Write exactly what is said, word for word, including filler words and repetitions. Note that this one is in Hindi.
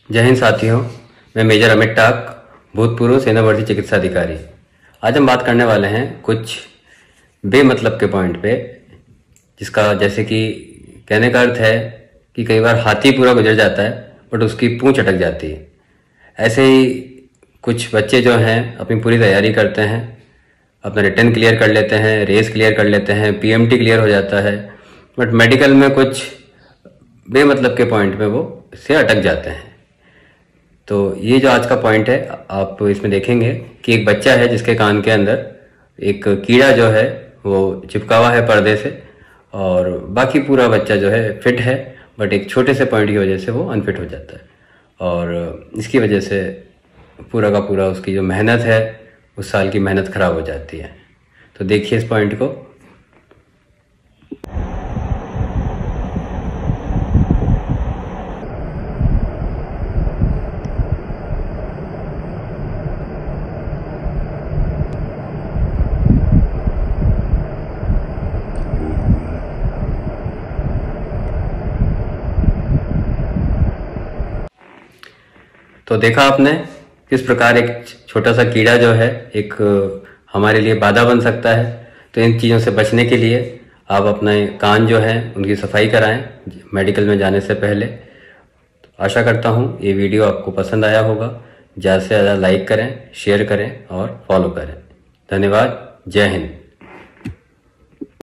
जय हिंद साथियों, मैं मेजर अमित टाक, भूतपूर्व सेना भर्ती चिकित्सा अधिकारी। आज हम बात करने वाले हैं कुछ बेमतलब के पॉइंट पे, जिसका जैसे कि कहने का अर्थ है कि कई बार हाथी पूरा गुजर जाता है बट उसकी पूंछ अटक जाती है। ऐसे ही कुछ बच्चे जो हैं अपनी पूरी तैयारी करते हैं, अपना रिटन क्लियर कर लेते हैं, रेस क्लियर कर लेते हैं, पीएमटी क्लियर हो जाता है, बट मेडिकल में कुछ बेमतलब के पॉइंट पे वो से अटक जाते हैं। तो ये जो आज का पॉइंट है, आप इसमें देखेंगे कि एक बच्चा है जिसके कान के अंदर एक कीड़ा जो है वो चिपका हुआ है पर्दे से, और बाकी पूरा बच्चा जो है फिट है, बट एक छोटे से पॉइंट की वजह से वो अनफिट हो जाता है, और इसकी वजह से पूरा का पूरा उसकी जो मेहनत है, उस साल की मेहनत खराब हो जाती है। तो देखिए इस पॉइंट को। तो देखा आपने किस प्रकार एक छोटा सा कीड़ा जो है एक हमारे लिए बाधा बन सकता है। तो इन चीज़ों से बचने के लिए आप अपने कान जो है उनकी सफाई कराएं मेडिकल में जाने से पहले। आशा करता हूँ ये वीडियो आपको पसंद आया होगा। ज़्यादा से ज़्यादा लाइक करें, शेयर करें और फॉलो करें। धन्यवाद। जय हिंद।